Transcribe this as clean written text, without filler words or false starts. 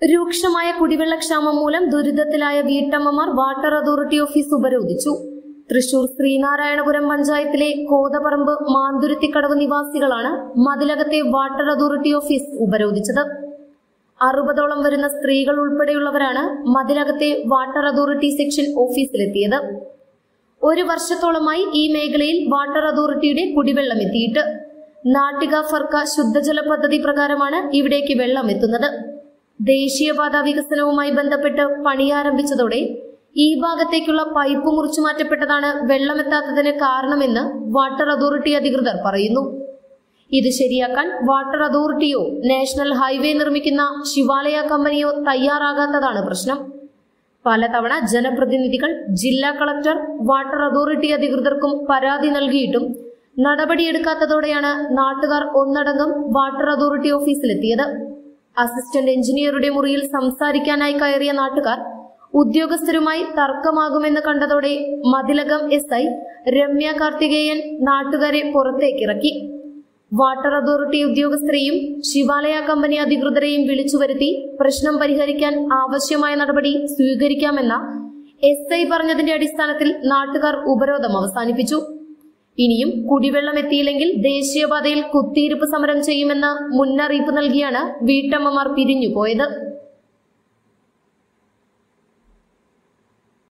രൂക്ഷമായ കുടിവെള്ളക്ഷാമം മൂലം ദുരിതത്തിലായ വീട്ടമ്മമാർ വാട്ടർ അതോറിറ്റി ഓഫീസ് ഉപരോധിച്ചു. തൃശൂർ ശ്രീനാരായണപുരം പഞ്ചായത്തിലെ കോതപറമ്പ് മാന്തുരുത്തിക്കടവ് നിവാസികളാണ് മതിലകത്തെ വാട്ടർ അതോറിറ്റി ഓഫീസ് ഉപരോധിച്ചത്. 60ഓളം വരുന്ന സ്ത്രീകൾ ഉൾപ്പെടെയുള്ളവരാണ് മതിലകത്തെ വാട്ടർ അതോറിറ്റി സെക്ഷൻ ഓഫീസിലെത്തിയത്. 1 വർഷത്തോളമായി ഈ മേഖലയിൽ വാട്ടർ അതോറിറ്റിയുടെ കുടിവെള്ളം എത്തിയിട്ട് നാട്ടിക ഫർക്ക ശുദ്ധജല പദ്ധതി പ്രകാരമാണ് ഇവിടേക്ക് വെള്ളം എത്തുന്നത്. ദേശീയപാത വികസനവുമായി ബന്ധപ്പെട്ട് പണിയാരംഭിച്ചതോടെ ഈ ഭാഗത്തേക്കുള്ള പൈപ്പ് മുറിച്ചു മാറ്റപ്പെട്ടതാണ് വെള്ളമെത്താത്തതിന് കാരണമെന്ന് വാട്ടർ അതോറിറ്റി അധികൃതർ പറയുന്നു. ഇത് ശരിയാക്കാൻ വാട്ടർ അതോറിറ്റിയോ നാഷണൽ ഹൈവേ നിർമ്മിക്കുന്ന ശിവാലയ കമ്പനിയോ തയ്യാറാകാത്തതാണ് പ്രശ്നം. പലതവണ ജനപ്രതിനിധികൾ, ജില്ലാ കളക്ടർ, വാട്ടർ അതോറിറ്റി അധികൃതർക്കും പരാതി നൽകിയിട്ടും നടപടിയെടുക്കാത്തതോടെയാണ് നാട്ടുകാർ ഒന്നടങ്കം വാട്ടർ അതോറിറ്റി ഓഫീസിലെത്തിയത്. അസിസ്റ്റന്റ് എഞ്ചിനീയറുടെ മുറിയിൽ സംസാരിക്കാനായി കയറിയ നാട്ടുകാർ ഉദ്യോഗസ്ഥരുമായി തർക്കമാകുമെന്ന് കണ്ടതോടെ മതിലകം SI രമ്യ കാർത്തികേയൻ നാട്ടുകാരെ പുറത്തേക്കിറക്കി. വാട്ടർ അതോറിറ്റി ഉദ്യോഗസ്ഥരെയും ശിവാലയ കമ്പനി അധികൃതരെയും വിളിച്ചു വരുത്തി പ്രശ്നം പരിഹരിക്കാൻ ആവശ്യമായ നടപടി സ്വീകരിക്കാമെന്ന SI പറഞ്ഞതിന്റെ അടിസ്ഥാനത്തിൽ നാട്ടുകാർ ഉപരോധം അവസാനിപ്പിച്ചു. ഇനിയും കുടിവെള്ളം എത്തിയില്ലെങ്കിൽ ദേശീയപാതയിൽ കുത്തിയിരിപ്പ് സമരം ചെയ്യുമെന്ന് മുന്നറിയിപ്പ് നൽകിയാണ് വീട്ടമ്മമാർ പിരിഞ്ഞുപോയത്.